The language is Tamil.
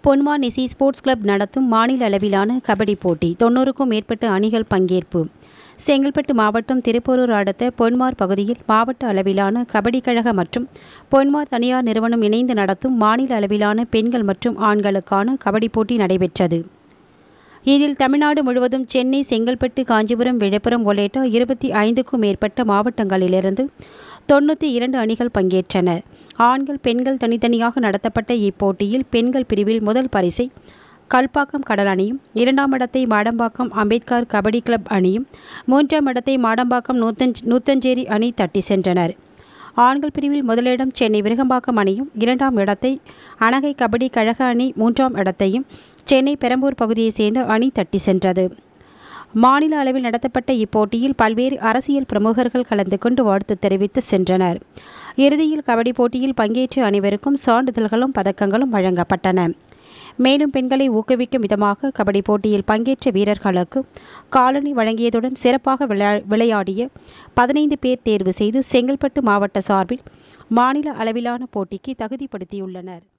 பொன்மார் நிசி ஸ்போர்ட்ஸ் கிளப் நடத்தும் மாநில அளவிலான கபடி போட்டி 90க்கும் மேற்பட்ட அணிகள் பங்கேற்பு. செங்கல்பட்டு மாவட்டம் திருப்போரூர் அடுத்த பொன்மார் பகுதியில் மாவட்ட அளவிலான கபடி கழக மற்றும் பொன்மார் தனியார் நிறுவனம் இணைந்து நடத்தும் மாநில அளவிலான பெண்கள் மற்றும் ஆண்களுக்கான கபடி போட்டி நடைபெற்றது. இதில் தமிழ்நாடு முழுவதும் சென்னை, செங்கல்பட்டு, காஞ்சிபுரம், விழுப்புரம் உள்ளிட்ட 25க்கும் மேற்பட்ட மாவட்டங்களிலிருந்து 92 அணிகள் பங்கேற்றனர். ஆண்கள், பெண்கள் தனித்தனியாக நடத்தப்பட்ட இப்போட்டியில் பெண்கள் பிரிவில் முதல் பரிசை கல்பாக்கம் கடல் அணியும், 2ஆம் இடத்தை மாடம்பாக்கம் அம்பேத்கர் கபடி கிளப் அணியும், 3ஆம் இடத்தை மாடம்பாக்கம் நூத்தஞ்சேரி அணி தட்டி சென்றனர். ஆண்கள் பிரிவில் முதலிடம் சென்னை விருகம்பாக்கம் அணியும், 2ஆம் இடத்தை அணகை கபடி கழக அணி, 3ஆம் இடத்தையும் சென்னை பெரம்பூர் பகுதியைச் சேர்ந்த அணி தட்டி சென்றது. மாநில அளவில் நடத்தப்பட்ட இப்போட்டியில் பல்வேறு அரசியல் பிரமுகர்கள் கலந்து கொண்டு வாழ்த்து தெரிவித்து சென்றனர். இறுதியில் கபடி போட்டியில் பங்கேற்ற அனைவருக்கும் சான்றிதழ்களும் பதக்கங்களும் வழங்கப்பட்டன. மேலும் பெண்களை ஊக்குவிக்கும் விதமாக கபடி போட்டியில் பங்கேற்ற வீரர்களுக்கு காலணி வழங்கியதுடன் சிறப்பாக விளையாடிய 15 பேர் தேர்வு செய்து செங்கல்பட்டு மாவட்ட சார்பில் மாநில அளவிலான போட்டிக்கு தகுதிப்படுத்தியுள்ளனர்.